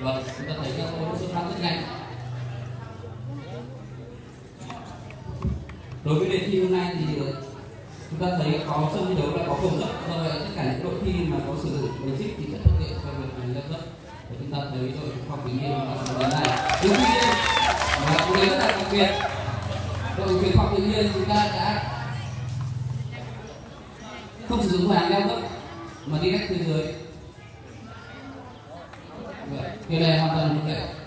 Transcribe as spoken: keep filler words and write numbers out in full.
Vâng, chúng ta thấy các đội xuất phát rất nhanh. Đối với đề thi hôm nay thì chúng ta thấy có sân thi đấu đã có cầu dốc, do vậy tất cả những đội thi mà có sử dụng basic thì sẽ thuận tiện cho việc leo dốc. Để chúng ta thấy đội khoa học tự nhiên và số đến này. Nhưng tuy nhiên, và một điều rất là đặc biệt, đội truyền khoa học tự nhiên chúng ta đã không sử dụng phương án leo dốc mà đi cách từ dưới. Điều này hoàn toàn như vậy.